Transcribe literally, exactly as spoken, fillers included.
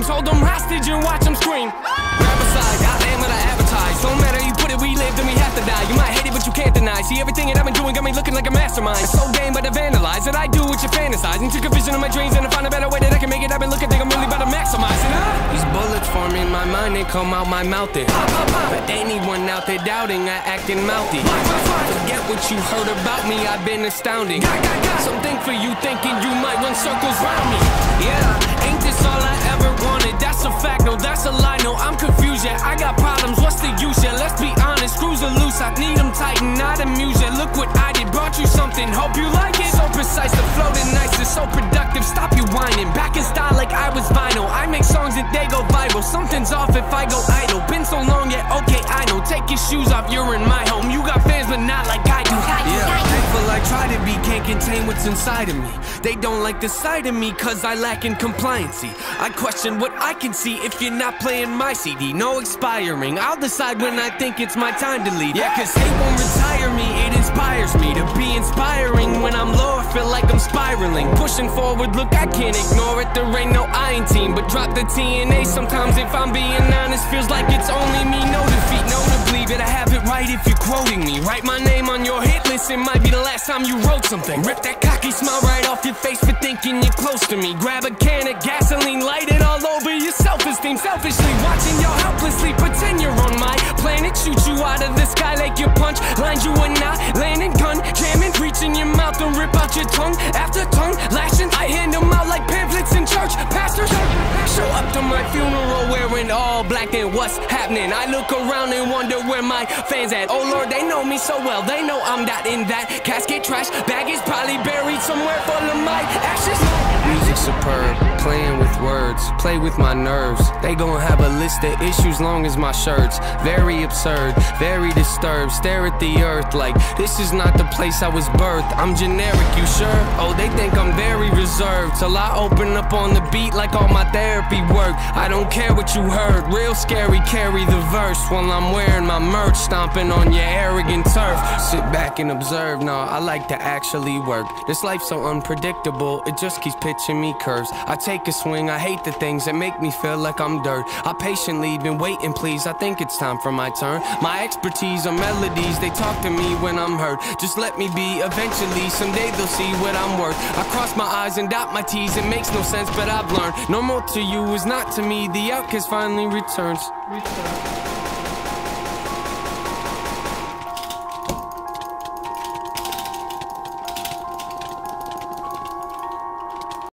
dreams. Hold them hostage and watch them scream. Grab a side, I am what I advertise. Don't matter, you put it, we live, then we have to die. You might hate it, but you can't deny. See, everything that I've been doing got me looking like a mastermind. It's so game, but I vandalize that I do what you fantasize. And took a vision of my dreams and I found a better way that I can make it. I've been looking, think I'm really about to maximize it. Huh? These bullets form in my mind, they come out my mouth. It. For anyone out there doubting, I acting mouthy. Forget what you heard about me, I've been astounding. Something for you thinking you might run circles round me. Yeah, ain't this all I ever wanted? That's a fact, no, that's a lie. No, I'm confused, yeah, I got problems, what's the use? Yeah, let's be honest, screws are loose, I need them tighten, not amuse. Yeah, look what I did, brought you something, hope you like it. So precise, the flow is nice, it's so productive, stop you whining. Back in style like I was vinyl, I make songs that they go viral. Something's off if I go idle, been so long, yeah, okay, I know. Take your shoes off, you're in my home. You got fans, but not like I do. Yeah, thankful I try to be, can't contain what's inside of me. They don't like the sight of me, cause I lack in compliancy. I question what I can see if you're not playing my C D. No expiring, I'll decide when I think it's my time to leave. Yeah, cause hate won't retire me, it inspires me to be inspiring. When I'm low, I feel like I'm spiraling. Pushing forward, look, I can't ignore it. There ain't no I in team, but drop the T N A. Sometimes if I'm being honest, feels like it's only me. No defeat, no to believe it, I have it right if you're quoting me. Write my name on your hit list, it might be the last time you wrote something. Rip that cocky smile right off your face for thinking you're close to me. Grab a can of gasoline, light it all over your self-esteem. Selfishly watching y'all helplessly pretend you're on my planet. Shoot you out of the sky like your punch lines you would not. Landing gun, jamming, reaching your mouth and rip out your tongue. After tongue lashing, I hand them out like pamphlets in church. Pastors show up to my funeral wearing all black, then what's happening? I look around and wonder where my fans at. Oh Lord, they know me so well, they know I'm not in that casket. Trash bag is probably buried somewhere full of my ashes. Music superb, playing with words, play with my nerves. They gon' have a list of issues long as my shirts. Very absurd, very disturbed, stare at the earth like this is not the place I was birthed. I'm generic, you sure? Oh, they think I'm very reserved till I open up on the beat like all my therapy work. I don't care what you heard, real scary, carry the verse while I'm wearing my merch, stomping on your arrogant turf. Sit back and observe, nah, I like to actually work. This life's so unpredictable, it just keeps pitching me curves. I take a swing, I hate the things that make me feel like I'm dirt. I patiently been waiting, please, I think it's time for my turn. My expertise are melodies, they talk to me when I'm hurt. Just let me be, eventually, someday they'll see what I'm worth. I cross my eyes and dot my T's, it makes no sense, but I've learned normal to you is not to me, the outcast finally returns. Return.